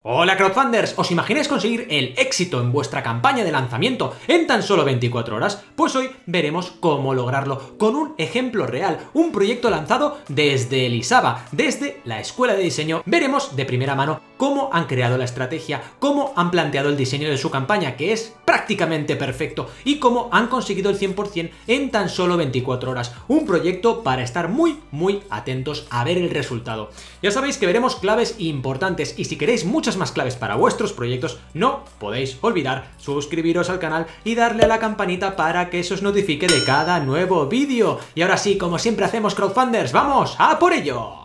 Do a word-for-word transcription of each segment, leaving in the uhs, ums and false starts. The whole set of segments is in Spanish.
Hola crowdfunders, ¿os imagináis conseguir el éxito en vuestra campaña de lanzamiento en tan solo veinticuatro horas? Pues hoy veremos cómo lograrlo con un ejemplo real, un proyecto lanzado desde Elisava, desde la escuela de diseño. Veremos de primera mano cómo han creado la estrategia, cómo han planteado el diseño de su campaña, que es prácticamente perfecto, y cómo han conseguido el cien por cien en tan solo veinticuatro horas. Un proyecto para estar muy, muy atentos a ver el resultado. Ya sabéis que veremos claves importantes y si queréis muchas más claves para vuestros proyectos, no podéis olvidar suscribiros al canal y darle a la campanita para que se os notifique de cada nuevo vídeo. Y ahora sí, como siempre hacemos crowdfunders, ¡vamos a por ello!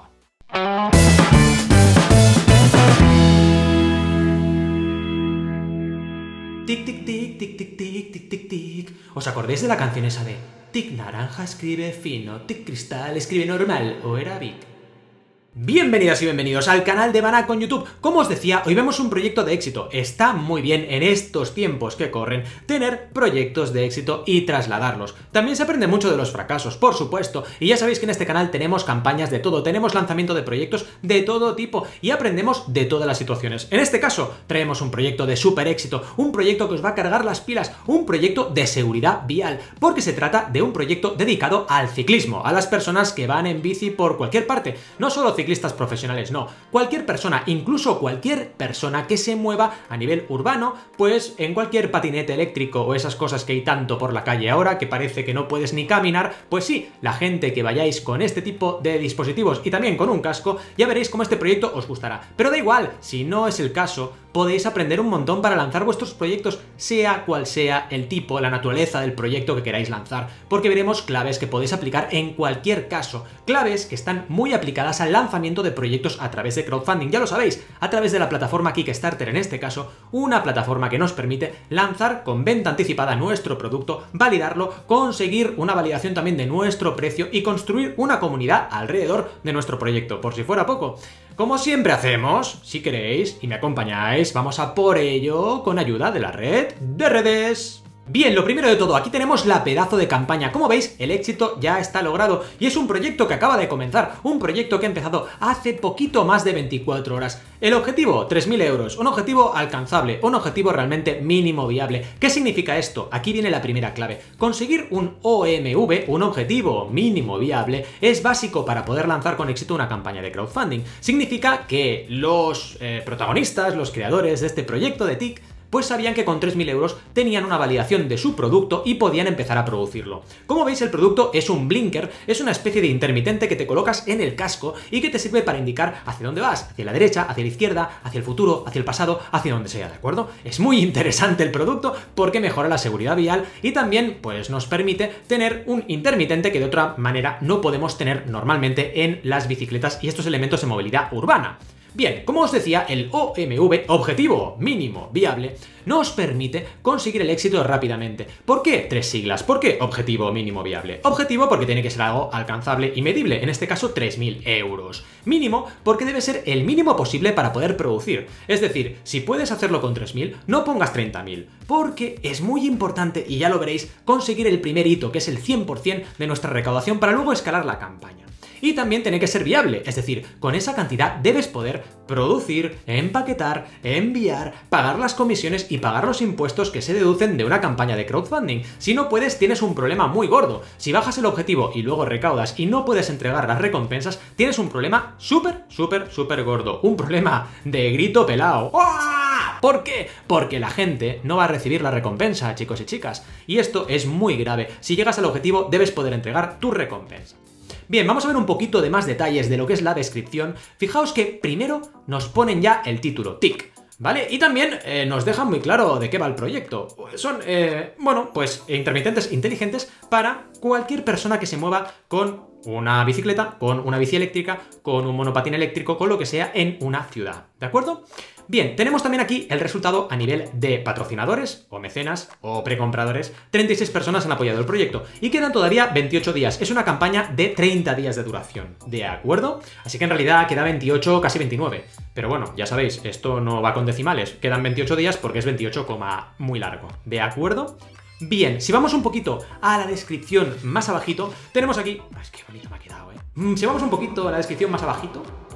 Tic, tic, tic, tic, tic, tic, tic, tic, tic. ¿Os acordáis de la canción esa de tic naranja escribe fino, tic cristal escribe normal, o era Vic? Bienvenidas y bienvenidos al canal de Banaco en YouTube. Como os decía, hoy vemos un proyecto de éxito. Está muy bien en estos tiempos que corren tener proyectos de éxito y trasladarlos. También se aprende mucho de los fracasos, por supuesto, y ya sabéis que en este canal tenemos campañas de todo, tenemos lanzamiento de proyectos de todo tipo y aprendemos de todas las situaciones. En este caso, traemos un proyecto de súper éxito, un proyecto que os va a cargar las pilas, un proyecto de seguridad vial, porque se trata de un proyecto dedicado al ciclismo, a las personas que van en bici por cualquier parte, no solo ciclistas profesionales, no, cualquier persona, incluso cualquier persona que se mueva a nivel urbano, pues en cualquier patinete eléctrico o esas cosas que hay tanto por la calle ahora que parece que no puedes ni caminar, pues sí, la gente que vayáis con este tipo de dispositivos y también con un casco, ya veréis cómo este proyecto os gustará. Pero da igual, si no es el caso, podéis aprender un montón para lanzar vuestros proyectos, sea cual sea el tipo, la naturaleza del proyecto que queráis lanzar, porque veremos claves que podéis aplicar en cualquier caso, claves que están muy aplicadas al lanzamiento de proyectos a través de crowdfunding, ya lo sabéis, a través de la plataforma Kickstarter en este caso, una plataforma que nos permite lanzar con venta anticipada nuestro producto, validarlo, conseguir una validación también de nuestro precio y construir una comunidad alrededor de nuestro proyecto, por si fuera poco. Como siempre hacemos, si queréis y me acompañáis, vamos a por ello con ayuda de la red de redes. Bien, lo primero de todo, aquí tenemos la pedazo de campaña. Como veis, el éxito ya está logrado y es un proyecto que acaba de comenzar, un proyecto que ha empezado hace poquito más de veinticuatro horas. El objetivo, tres mil euros, un objetivo alcanzable, un objetivo realmente mínimo viable. ¿Qué significa esto? Aquí viene la primera clave. Conseguir un O M V, un objetivo mínimo viable, es básico para poder lanzar con éxito una campaña de crowdfunding. Significa que los eh, protagonistas, los creadores de este proyecto de T I C, pues sabían que con tres mil euros tenían una validación de su producto y podían empezar a producirlo. Como veis, el producto es un blinker, es una especie de intermitente que te colocas en el casco y que te sirve para indicar hacia dónde vas, hacia la derecha, hacia la izquierda, hacia el futuro, hacia el pasado, hacia donde sea, ¿de acuerdo? Es muy interesante el producto porque mejora la seguridad vial y también pues nos permite tener un intermitente que de otra manera no podemos tener normalmente en las bicicletas y estos elementos de movilidad urbana. Bien, como os decía, el O M V, objetivo mínimo viable, nos permite conseguir el éxito rápidamente. ¿Por qué tres siglas? ¿Por qué objetivo mínimo viable? Objetivo porque tiene que ser algo alcanzable y medible, en este caso tres mil euros. Mínimo porque debe ser el mínimo posible para poder producir. Es decir, si puedes hacerlo con tres mil, no pongas treinta mil, porque es muy importante, y ya lo veréis, conseguir el primer hito, que es el cien por cien de nuestra recaudación para luego escalar la campaña. Y también tiene que ser viable, es decir, con esa cantidad debes poder producir, empaquetar, enviar, pagar las comisiones y pagar los impuestos que se deducen de una campaña de crowdfunding. Si no puedes, tienes un problema muy gordo. Si bajas el objetivo y luego recaudas y no puedes entregar las recompensas, tienes un problema súper, súper, súper gordo. Un problema de grito pelao. ¡Oh! ¿Por qué? Porque la gente no va a recibir la recompensa, chicos y chicas. Y esto es muy grave. Si llegas al objetivo, debes poder entregar tu recompensa. Bien, vamos a ver un poquito de más detalles de lo que es la descripción. Fijaos que primero nos ponen ya el título, T I C, ¿vale? Y también eh, nos dejan muy claro de qué va el proyecto. Son, eh, bueno, pues intermitentes inteligentes para cualquier persona que se mueva con una bicicleta, con una bici eléctrica, con un monopatín eléctrico, con lo que sea en una ciudad, ¿de acuerdo? Bien, tenemos también aquí el resultado a nivel de patrocinadores, o mecenas, o precompradores. treinta y seis personas han apoyado el proyecto y quedan todavía veintiocho días. Es una campaña de treinta días de duración, ¿de acuerdo? Así que en realidad queda veintiocho, casi veintinueve. Pero bueno, ya sabéis, esto no va con decimales. Quedan veintiocho días porque es veintiocho, muy largo, ¿de acuerdo? Bien, si vamos un poquito a la descripción más abajito, tenemos aquí... Es que bonito me ha quedado, ¿eh? Si vamos un poquito a la descripción más abajito,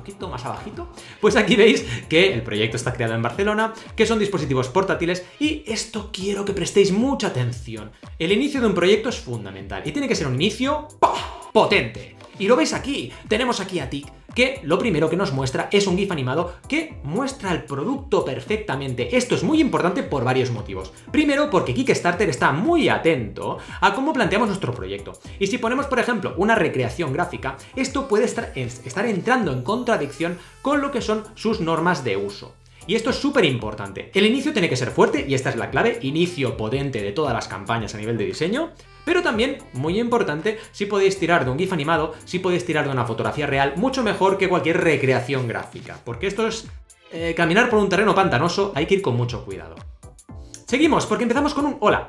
poquito más abajito, pues aquí veis que el proyecto está creado en Barcelona, que son dispositivos portátiles y esto quiero que prestéis mucha atención. El inicio de un proyecto es fundamental y tiene que ser un inicio ¡pah! Potente. Y lo veis aquí, tenemos aquí a Tic, que lo primero que nos muestra es un GIF animado que muestra el producto perfectamente. Esto es muy importante por varios motivos. Primero, porque Kickstarter está muy atento a cómo planteamos nuestro proyecto. Y si ponemos, por ejemplo, una recreación gráfica, esto puede estar, estar entrando en contradicción con lo que son sus normas de uso. Y esto es súper importante. El inicio tiene que ser fuerte, y esta es la clave, inicio potente de todas las campañas a nivel de diseño, pero también, muy importante, si podéis tirar de un GIF animado, si podéis tirar de una fotografía real, mucho mejor que cualquier recreación gráfica, porque esto es eh, caminar por un terreno pantanoso, hay que ir con mucho cuidado. Seguimos, porque empezamos con un hola.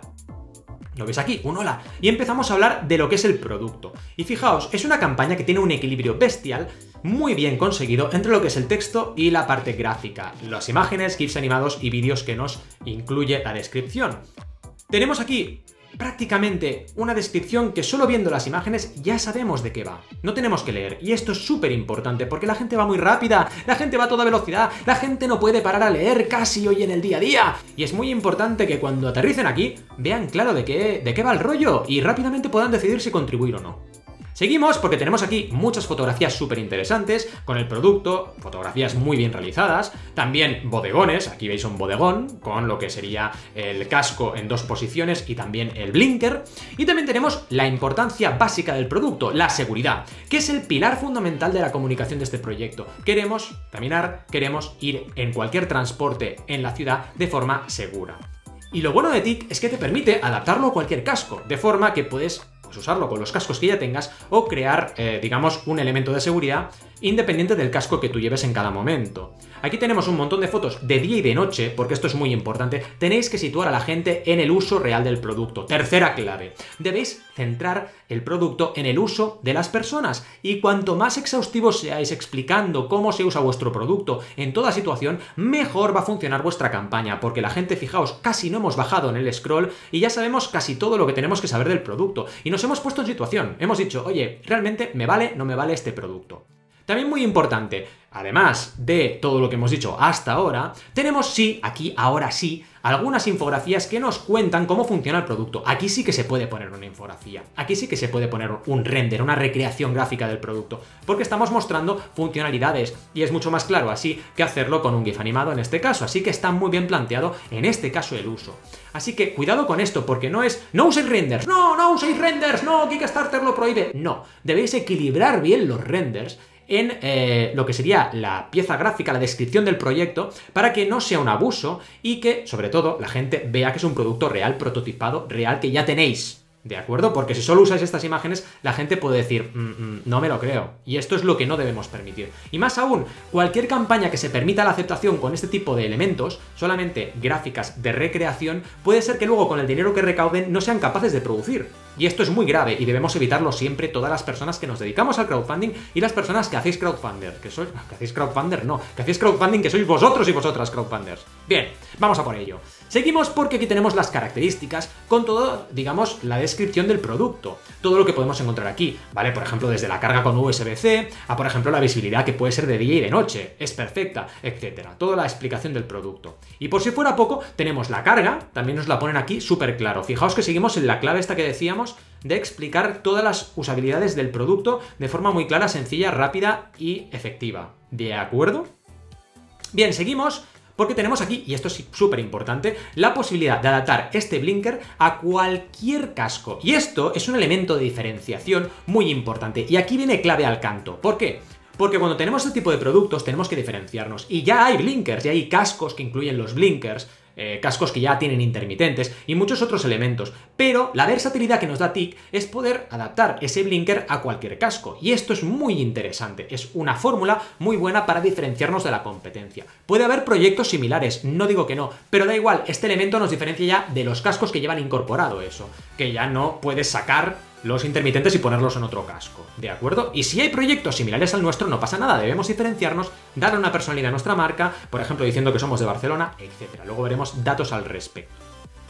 ¿Lo veis aquí? Un hola. Y empezamos a hablar de lo que es el producto. Y fijaos, es una campaña que tiene un equilibrio bestial, muy bien conseguido, entre lo que es el texto y la parte gráfica. Las imágenes, GIFs animados y vídeos que nos incluye la descripción. Tenemos aquí prácticamente una descripción que solo viendo las imágenes ya sabemos de qué va. No tenemos que leer, y esto es súper importante porque la gente va muy rápida, la gente va a toda velocidad, la gente no puede parar a leer casi hoy en el día a día, y es muy importante que cuando aterricen aquí vean claro de qué, de qué va el rollo y rápidamente puedan decidir si contribuir o no. Seguimos porque tenemos aquí muchas fotografías súper interesantes con el producto, fotografías muy bien realizadas, también bodegones, aquí veis un bodegón con lo que sería el casco en dos posiciones y también el blinker, y también tenemos la importancia básica del producto, la seguridad, que es el pilar fundamental de la comunicación de este proyecto. Queremos caminar, queremos ir en cualquier transporte en la ciudad de forma segura. Y lo bueno de Tic es que te permite adaptarlo a cualquier casco, de forma que puedes usarlo con los cascos que ya tengas o crear, eh, digamos, un elemento de seguridad independiente del casco que tú lleves en cada momento. Aquí tenemos un montón de fotos de día y de noche, porque esto es muy importante. Tenéis que situar a la gente en el uso real del producto. Tercera clave. Debéis centrar el producto en el uso de las personas, y cuanto más exhaustivos seáis explicando cómo se usa vuestro producto en toda situación, mejor va a funcionar vuestra campaña, porque la gente, fijaos, casi no hemos bajado en el scroll y ya sabemos casi todo lo que tenemos que saber del producto, y nos hemos puesto en situación. Hemos dicho, oye, ¿realmente me vale o no me vale este producto? También muy importante, además de todo lo que hemos dicho hasta ahora, tenemos sí, aquí, ahora sí, algunas infografías que nos cuentan cómo funciona el producto. Aquí sí que se puede poner una infografía, aquí sí que se puede poner un render, una recreación gráfica del producto, porque estamos mostrando funcionalidades y es mucho más claro así que hacerlo con un GIF animado en este caso, así que está muy bien planteado en este caso el uso. Así que cuidado con esto, porque no es no uséis renders, no, no uséis renders, no, Kickstarter lo prohíbe, no, debéis equilibrar bien los renders en eh, lo que sería la pieza gráfica, la descripción del proyecto, para que no sea un abuso y que, sobre todo, la gente vea que es un producto real, prototipado, real, que ya tenéis. ¿De acuerdo? Porque si solo usáis estas imágenes, la gente puede decir, mm, mm, no me lo creo. Y esto es lo que no debemos permitir. Y más aún, cualquier campaña que se permita la aceptación con este tipo de elementos, solamente gráficas de recreación, puede ser que luego con el dinero que recauden no sean capaces de producir. Y esto es muy grave y debemos evitarlo siempre todas las personas que nos dedicamos al crowdfunding y las personas que hacéis crowdfunder. Que sois, que hacéis crowdfunder, no, que hacéis crowdfunding, que sois vosotros y vosotras crowdfunders. Bien, vamos a por ello. Seguimos porque aquí tenemos las características con todo, digamos, la descripción del producto. Todo lo que podemos encontrar aquí, ¿vale? Por ejemplo, desde la carga con U S B C a, por ejemplo, la visibilidad que puede ser de día y de noche, es perfecta, etcétera. Toda la explicación del producto. Y por si fuera poco, tenemos la carga, también nos la ponen aquí súper claro. Fijaos que seguimos en la clave esta que decíamos de explicar todas las usabilidades del producto de forma muy clara, sencilla, rápida y efectiva. ¿De acuerdo? Bien, seguimos porque tenemos aquí, y esto es súper importante, la posibilidad de adaptar este blinker a cualquier casco. Y esto es un elemento de diferenciación muy importante. Y aquí viene clave al canto. ¿Por qué? Porque cuando tenemos este tipo de productos tenemos que diferenciarnos. Y ya hay blinkers, ya hay cascos que incluyen los blinkers, Eh, cascos que ya tienen intermitentes y muchos otros elementos, pero la versatilidad que nos da Tic es poder adaptar ese blinker a cualquier casco, y esto es muy interesante, es una fórmula muy buena para diferenciarnos de la competencia. Puede haber proyectos similares, no digo que no, pero da igual, este elemento nos diferencia ya de los cascos que llevan incorporado eso, que ya no puedes sacar los intermitentes y ponerlos en otro casco, ¿de acuerdo? Y si hay proyectos similares al nuestro, no pasa nada, debemos diferenciarnos, darle una personalidad a nuestra marca, por ejemplo, diciendo que somos de Barcelona, etcétera. Luego veremos datos al respecto.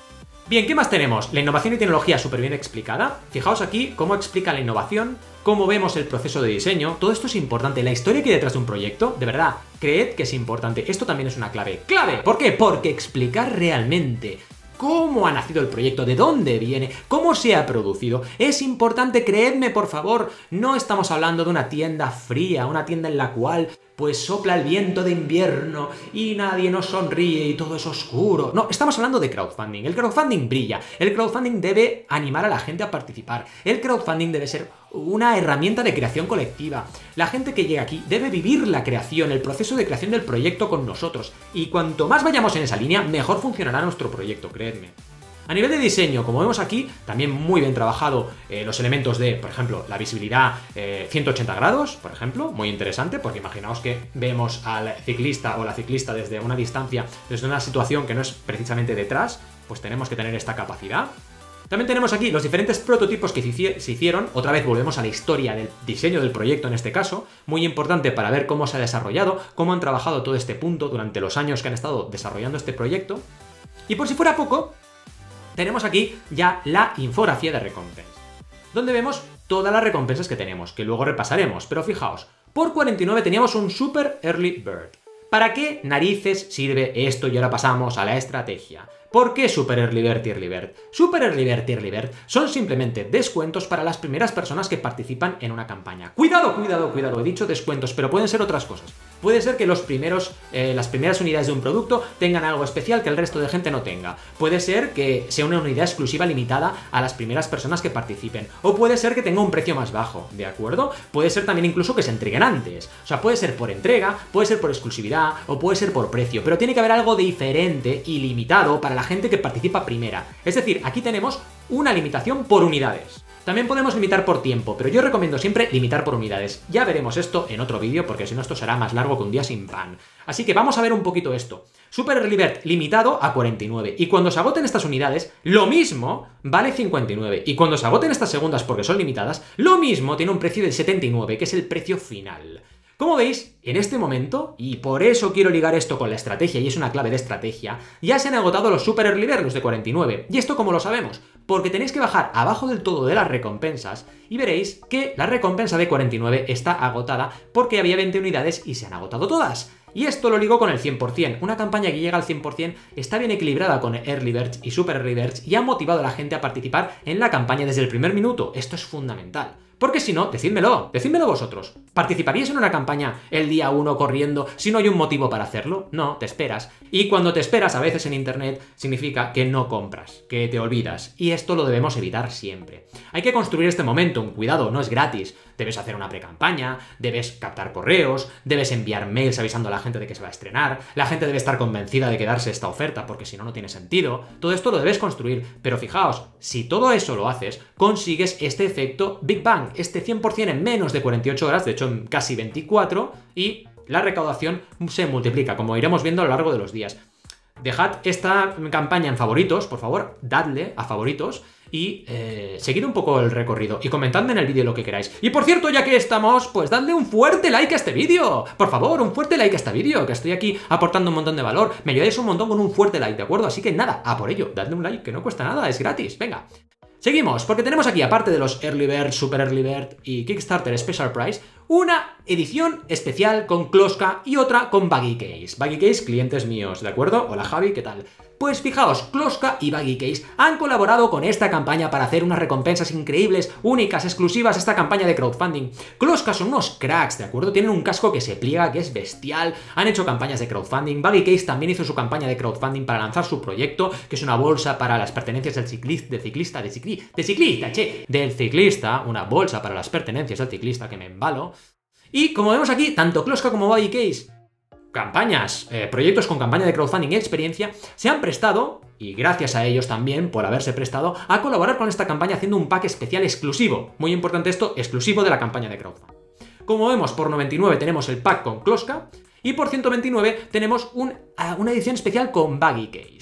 Bien, ¿qué más tenemos? La innovación y tecnología súper bien explicada. Fijaos aquí cómo explica la innovación, cómo vemos el proceso de diseño. Todo esto es importante. La historia que hay detrás de un proyecto, de verdad, creed que es importante. Esto también es una clave. ¡Clave! ¿Por qué? Porque explicar realmente cómo ha nacido el proyecto, de dónde viene, cómo se ha producido, es importante, creedme por favor. No estamos hablando de una tienda fría, una tienda en la cual pues sopla el viento de invierno y nadie nos sonríe y todo es oscuro. No, estamos hablando de crowdfunding. El crowdfunding brilla. El crowdfunding debe animar a la gente a participar. El crowdfunding debe ser una herramienta de creación colectiva. La gente que llega aquí debe vivir la creación, el proceso de creación del proyecto con nosotros. Y cuanto más vayamos en esa línea, mejor funcionará nuestro proyecto, creedme. A nivel de diseño, como vemos aquí, también muy bien trabajado eh, los elementos de, por ejemplo, la visibilidad eh, ciento ochenta grados, por ejemplo, muy interesante, porque imaginaos que vemos al ciclista o la ciclista desde una distancia, desde una situación que no es precisamente detrás, pues tenemos que tener esta capacidad. También tenemos aquí los diferentes prototipos que se hicieron, otra vez volvemos a la historia del diseño del proyecto en este caso, muy importante para ver cómo se ha desarrollado, cómo han trabajado todo este punto durante los años que han estado desarrollando este proyecto. Y por si fuera poco, tenemos aquí ya la infografía de recompensas, donde vemos todas las recompensas que tenemos, que luego repasaremos, pero fijaos, por cuarenta y nueve teníamos un Super Early Bird. ¿Para qué narices sirve esto? Y ahora pasamos a la estrategia. ¿Por qué Super Early Bird y Early Bird? Super Early Bird y Early Bird son simplemente descuentos para las primeras personas que participan en una campaña. Cuidado, cuidado, cuidado, he dicho descuentos, pero pueden ser otras cosas. Puede ser que los primeros, eh, las primeras unidades de un producto tengan algo especial que el resto de gente no tenga. Puede ser que sea una unidad exclusiva limitada a las primeras personas que participen. O puede ser que tenga un precio más bajo, ¿de acuerdo? Puede ser también incluso que se entreguen antes. O sea, puede ser por entrega, puede ser por exclusividad o puede ser por precio. Pero tiene que haber algo diferente y limitado para la gente que participa primera. Es decir, aquí tenemos una limitación por unidades. También podemos limitar por tiempo, pero yo recomiendo siempre limitar por unidades. Ya veremos esto en otro vídeo, porque si no esto será más largo que un día sin pan. Así que vamos a ver un poquito esto. Super Early Bird limitado a cuarenta y nueve. Y cuando se agoten estas unidades, lo mismo vale cincuenta y nueve. Y cuando se agoten estas segundas porque son limitadas, lo mismo tiene un precio de setenta y nueve, que es el precio final. Como veis, en este momento, y por eso quiero ligar esto con la estrategia, y es una clave de estrategia, ya se han agotado los Super Early Bird, los de cuarenta y nueve. ¿Y esto cómo lo sabemos? Porque tenéis que bajar abajo del todo de las recompensas y veréis que la recompensa de cuarenta y nueve está agotada porque había veinte unidades y se han agotado todas. Y esto lo ligo con el cien por cien. Una campaña que llega al cien por cien está bien equilibrada con Early Birds y Super Early Birds y ha motivado a la gente a participar en la campaña desde el primer minuto. Esto es fundamental. Porque si no, decídmelo, decídmelo vosotros. ¿Participaríais en una campaña el día uno corriendo si no hay un motivo para hacerlo? No, te esperas. Y cuando te esperas a veces en internet significa que no compras, que te olvidas. Y esto lo debemos evitar siempre. Hay que construir este momentum, cuidado, no es gratis. Debes hacer una pre-campaña, debes captar correos, debes enviar mails avisando a la gente de que se va a estrenar, la gente debe estar convencida de quedarse esta oferta porque si no, no tiene sentido. Todo esto lo debes construir, pero fijaos, si todo eso lo haces, consigues este efecto Big Bang, este cien por cien en menos de cuarenta y ocho horas, de hecho en casi veinticuatro, y la recaudación se multiplica, como iremos viendo a lo largo de los días. Dejad esta campaña en favoritos, por favor, dadle a favoritos y eh, seguid un poco el recorrido y comentadme en el vídeo lo que queráis. Y por cierto, ya que estamos, pues dadle un fuerte like a este vídeo. Por favor, un fuerte like a este vídeo, que estoy aquí aportando un montón de valor. Me ayudáis un montón con un fuerte like, ¿de acuerdo? Así que nada, a por ello, dadle un like, que no cuesta nada, es gratis, venga. Seguimos, porque tenemos aquí, aparte de los Early Bird, Super Early Bird y Kickstarter Special Price, una edición especial con Kloska y otra con Buggy Case. Buggy Case, clientes míos, ¿de acuerdo? Hola Javi, ¿qué tal? Pues fijaos, Kloska y Buggy Case han colaborado con esta campaña para hacer unas recompensas increíbles, únicas, exclusivas, esta campaña de crowdfunding. Kloska son unos cracks, ¿de acuerdo? Tienen un casco que se pliega, que es bestial, han hecho campañas de crowdfunding. Buggy Case también hizo su campaña de crowdfunding para lanzar su proyecto, que es una bolsa para las pertenencias del ciclista, de ciclista, de ciclista, de ciclista, che, del ciclista, una bolsa para las pertenencias del ciclista, que me embalo. Y como vemos aquí, tanto Kloska como Buggy Case, campañas, eh, proyectos con campaña de crowdfunding y experiencia, se han prestado, y gracias a ellos también por haberse prestado, a colaborar con esta campaña haciendo un pack especial exclusivo. Muy importante esto, exclusivo de la campaña de crowdfunding. Como vemos, por noventa y nueve tenemos el pack con Kloska, y por ciento veintinueve tenemos un, uh, una edición especial con Buggy Case.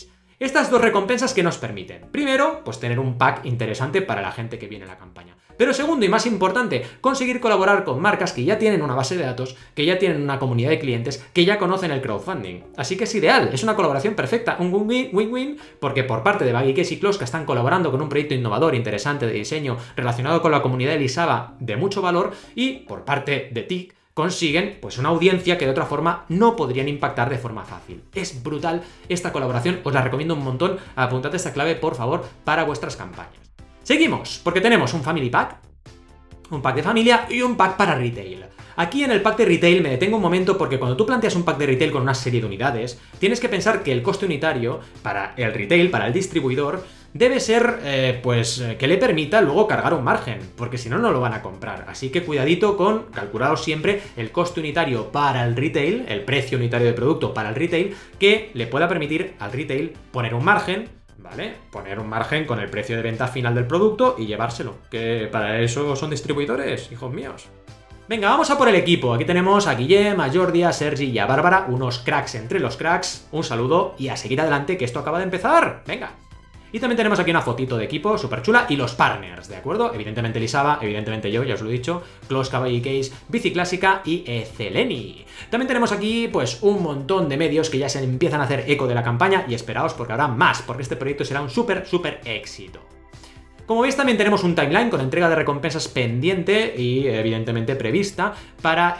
Estas dos recompensas que nos permiten. Primero, pues tener un pack interesante para la gente que viene a la campaña. Pero segundo y más importante, conseguir colaborar con marcas que ya tienen una base de datos, que ya tienen una comunidad de clientes, que ya conocen el crowdfunding. Así que es ideal, es una colaboración perfecta, un win-win, porque por parte de Baggy Case y Close, que están colaborando con un proyecto innovador, interesante de diseño, relacionado con la comunidad de Lisaba de mucho valor, y por parte de T I C, consiguen pues una audiencia que de otra forma no podrían impactar de forma fácil. Es brutal esta colaboración, os la recomiendo un montón, apuntad esta clave por favor para vuestras campañas. Seguimos, porque tenemos un Family Pack, un pack de familia y un pack para retail. Aquí en el pack de retail me detengo un momento porque cuando tú planteas un pack de retail con una serie de unidades, tienes que pensar que el coste unitario para el retail, para el distribuidor, debe ser, eh, pues, que le permita luego cargar un margen, porque si no, no lo van a comprar. Así que cuidadito con, calculaos siempre el coste unitario para el retail, el precio unitario de producto para el retail, que le pueda permitir al retail poner un margen, ¿vale? Poner un margen con el precio de venta final del producto y llevárselo, que para eso son distribuidores, hijos míos. Venga, vamos a por el equipo. Aquí tenemos a Guillem, a Jordi, a Sergi y a Bárbara, unos cracks entre los cracks. Un saludo y a seguir adelante, que esto acaba de empezar. Venga. Y también tenemos aquí una fotito de equipo súper chula y los partners, ¿de acuerdo? Evidentemente Lisaba, evidentemente yo, ya os lo he dicho, Close, Cavalli Case, Bici Clásica y Eceleni. También tenemos aquí pues un montón de medios que ya se empiezan a hacer eco de la campaña y esperaos porque habrá más, porque este proyecto será un súper, súper éxito. Como veis también tenemos un timeline con entrega de recompensas pendiente y evidentemente prevista para...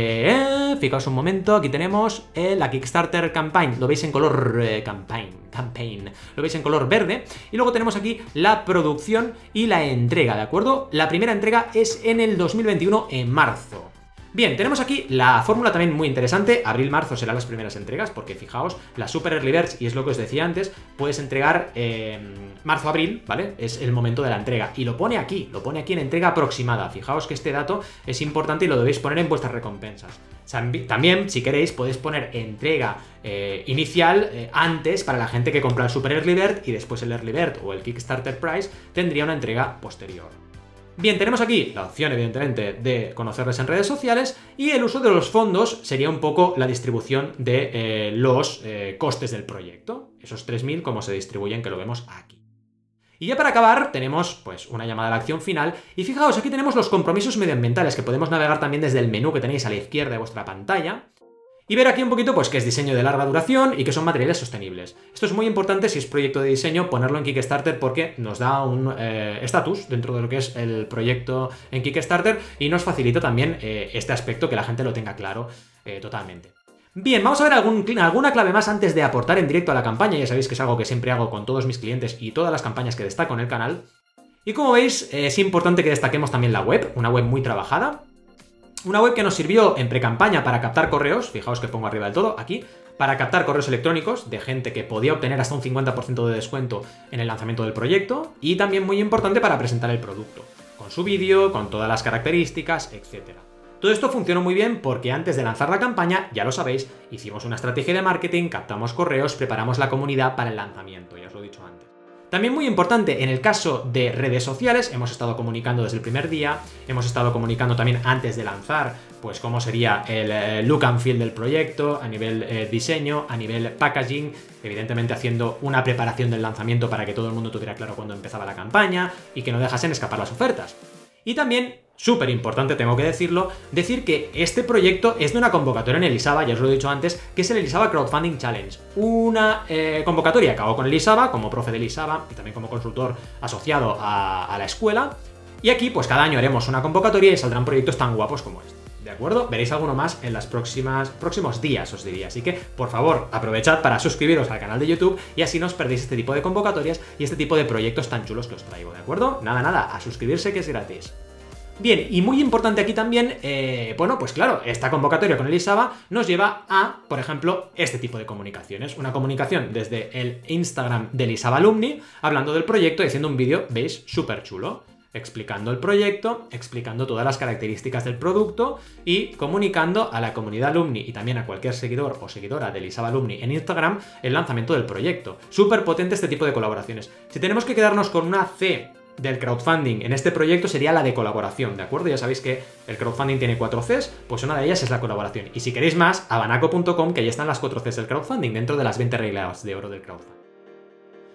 Eh, fijaos un momento, aquí tenemos eh, la Kickstarter Campaign, lo veis en color eh, campaign, campaign, lo veis en color verde, y luego tenemos aquí la producción y la entrega, ¿de acuerdo? La primera entrega es en el dos mil veintiuno, en marzo. Bien, tenemos aquí la fórmula también muy interesante, abril-marzo serán las primeras entregas, porque fijaos, la Super Early Birds, y es lo que os decía antes, puedes entregar eh, marzo-abril, ¿vale? Es el momento de la entrega, y lo pone aquí, lo pone aquí en entrega aproximada, fijaos que este dato es importante y lo debéis poner en vuestras recompensas. También, si queréis, podéis poner entrega eh, inicial eh, antes para la gente que compra el Super Early Bird, y después el Early Bird o el Kickstarter Price tendría una entrega posterior. Bien, tenemos aquí la opción, evidentemente, de conocerles en redes sociales y el uso de los fondos sería un poco la distribución de eh, los eh, costes del proyecto. Esos tres mil, cómo se distribuyen, que lo vemos aquí. Y ya para acabar, tenemos pues una llamada a la acción final y fijaos, aquí tenemos los compromisos medioambientales que podemos navegar también desde el menú que tenéis a la izquierda de vuestra pantalla. Y ver aquí un poquito pues que es diseño de larga duración y que son materiales sostenibles. Esto es muy importante si es proyecto de diseño ponerlo en Kickstarter porque nos da un estatus eh, dentro de lo que es el proyecto en Kickstarter y nos facilita también eh, este aspecto que la gente lo tenga claro eh, totalmente. Bien, vamos a ver algún, alguna clave más antes de aportar en directo a la campaña. Ya sabéis que es algo que siempre hago con todos mis clientes y todas las campañas que destaco en el canal. Y como veis, eh, es importante que destaquemos también la web, una web muy trabajada. Una web que nos sirvió en pre-campaña para captar correos, fijaos que pongo arriba del todo, aquí, para captar correos electrónicos de gente que podía obtener hasta un cincuenta por ciento de descuento en el lanzamiento del proyecto, y también muy importante para presentar el producto, con su vídeo, con todas las características, etcétera. Todo esto funcionó muy bien porque antes de lanzar la campaña, ya lo sabéis, hicimos una estrategia de marketing, captamos correos, preparamos la comunidad para el lanzamiento, ya os lo he dicho antes. También muy importante, en el caso de redes sociales, hemos estado comunicando desde el primer día, hemos estado comunicando también antes de lanzar, pues cómo sería el eh, look and feel del proyecto, a nivel eh, diseño, a nivel packaging, evidentemente haciendo una preparación del lanzamiento para que todo el mundo tuviera claro cuándo empezaba la campaña y que no dejasen escapar las ofertas. Y también, súper importante, tengo que decirlo, decir que este proyecto es de una convocatoria en Elisaba, ya os lo he dicho antes, que es el Elisaba Crowdfunding Challenge. Una eh, convocatoria que hago con Elisaba, como profe de Elisaba y también como consultor asociado a, a la escuela. Y aquí, pues cada año haremos una convocatoria y saldrán proyectos tan guapos como este. ¿De acuerdo? Veréis alguno más en los próximos días, os diría. Así que, por favor, aprovechad para suscribiros al canal de YouTube y así no os perdéis este tipo de convocatorias y este tipo de proyectos tan chulos que os traigo, ¿de acuerdo? Nada, nada, a suscribirse que es gratis. Bien, y muy importante aquí también, eh, bueno, pues claro, esta convocatoria con Elisaba nos lleva a, por ejemplo, este tipo de comunicaciones. Una comunicación desde el Instagram de Elisaba Alumni, hablando del proyecto y haciendo un vídeo, ¿veis? Súper chulo. Explicando el proyecto, explicando todas las características del producto y comunicando a la comunidad alumni y también a cualquier seguidor o seguidora de Elisaba Alumni en Instagram el lanzamiento del proyecto. Súper potente este tipo de colaboraciones. Si tenemos que quedarnos con una C del crowdfunding en este proyecto sería la de colaboración, ¿de acuerdo? Ya sabéis que el crowdfunding tiene cuatro Cs, pues una de ellas es la colaboración. Y si queréis más, a banaco punto com, que ahí están las cuatro Cs del crowdfunding dentro de las veinte reglas de oro del crowdfunding.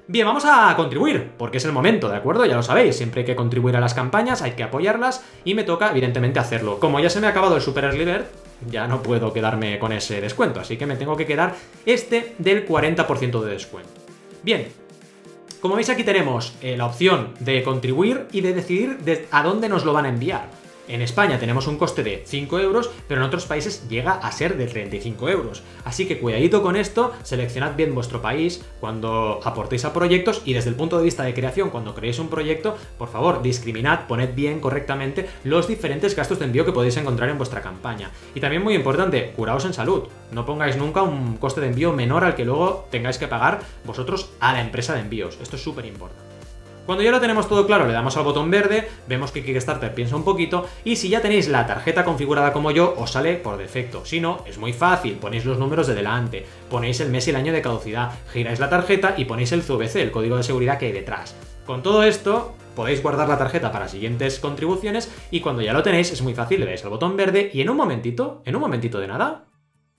Bien, vamos a contribuir, porque es el momento, ¿de acuerdo? Ya lo sabéis, siempre hay que contribuir a las campañas, hay que apoyarlas, y me toca, evidentemente, hacerlo. Como ya se me ha acabado el Super Early Bird, ya no puedo quedarme con ese descuento, así que me tengo que quedar este del cuarenta por ciento de descuento. Bien, como veis aquí tenemos eh, la opción de contribuir y de decidir de a dónde nos lo van a enviar. En España tenemos un coste de cinco euros, pero en otros países llega a ser de treinta y cinco euros. Así que cuidadito con esto, seleccionad bien vuestro país cuando aportéis a proyectos y desde el punto de vista de creación, cuando creéis un proyecto, por favor, discriminad, poned bien correctamente los diferentes gastos de envío que podéis encontrar en vuestra campaña. Y también muy importante, curaos en salud. No pongáis nunca un coste de envío menor al que luego tengáis que pagar vosotros a la empresa de envíos. Esto es súper importante. Cuando ya lo tenemos todo claro, le damos al botón verde, vemos que Kickstarter piensa un poquito, y si ya tenéis la tarjeta configurada como yo, os sale por defecto. Si no, es muy fácil, ponéis los números de delante, ponéis el mes y el año de caducidad, giráis la tarjeta y ponéis el C V C, el código de seguridad que hay detrás. Con todo esto, podéis guardar la tarjeta para siguientes contribuciones, y cuando ya lo tenéis, es muy fácil, le dais al botón verde, y en un momentito, en un momentito de nada...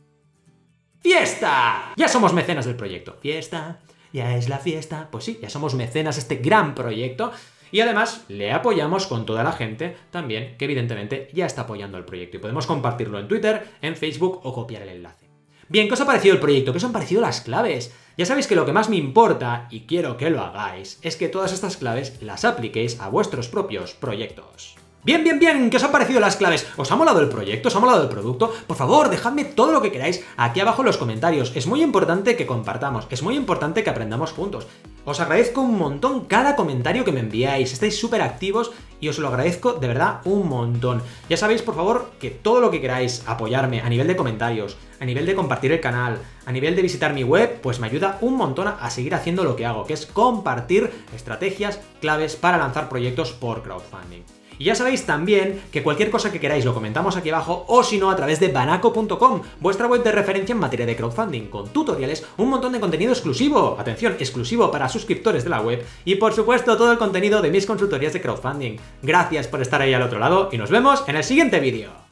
¡Fiesta! Ya somos mecenas del proyecto. ¡Fiesta! Ya es la fiesta. Pues sí, ya somos mecenas de este gran proyecto y además le apoyamos con toda la gente también que evidentemente ya está apoyando el proyecto y podemos compartirlo en Twitter, en Facebook o copiar el enlace. Bien, ¿qué os ha parecido el proyecto? ¿Qué os han parecido las claves? Ya sabéis que lo que más me importa, y quiero que lo hagáis, es que todas estas claves las apliquéis a vuestros propios proyectos. Bien, bien, bien, ¿qué os han parecido las claves? ¿Os ha molado el proyecto? ¿Os ha molado el producto? Por favor, dejadme todo lo que queráis aquí abajo en los comentarios. Es muy importante que compartamos, es muy importante que aprendamos juntos. Os agradezco un montón cada comentario que me enviáis, estáis súper activos y os lo agradezco de verdad un montón. Ya sabéis, por favor, que todo lo que queráis apoyarme a nivel de comentarios, a nivel de compartir el canal, a nivel de visitar mi web, pues me ayuda un montón a seguir haciendo lo que hago, que es compartir estrategias, claves para lanzar proyectos por crowdfunding. Y ya sabéis también que cualquier cosa que queráis lo comentamos aquí abajo o si no a través de banaco punto com, vuestra web de referencia en materia de crowdfunding, con tutoriales, un montón de contenido exclusivo, atención, exclusivo para suscriptores de la web y por supuesto todo el contenido de mis consultorías de crowdfunding. Gracias por estar ahí al otro lado y nos vemos en el siguiente vídeo.